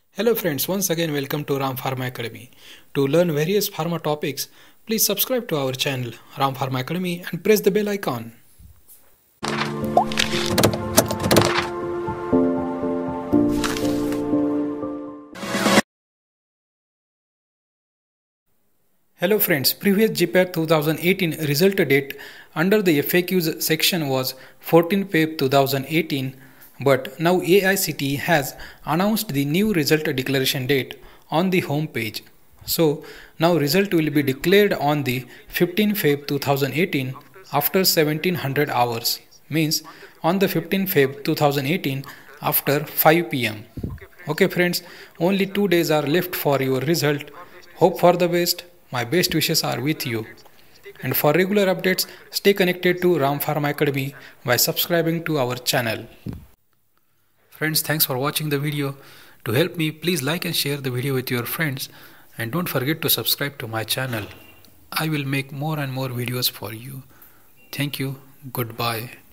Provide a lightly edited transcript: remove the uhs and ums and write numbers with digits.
Hello friends, once again welcome to Ram Pharma Academy. To learn various pharma topics, please subscribe to our channel Ram Pharma Academy and press the bell icon. Hello friends, previous GPAT 2018 result date under the FAQs section was 14 Feb 2018, but now AICTE has announced the new result declaration date on the home page. So now result will be declared on the 15 Feb 2018 after 1700 hours, means on the 15 Feb 2018 after 5 pm. Okay friends, only 2 days are left for your result. Hope for the best. My best wishes are with you. And for regular updates, stay connected to Ram Pharma Academy by subscribing to our channel. Friends, thanks for watching the video. To help me, please like and share the video with your friends. And don't forget to subscribe to my channel. I will make more and more videos for you. Thank you. Goodbye.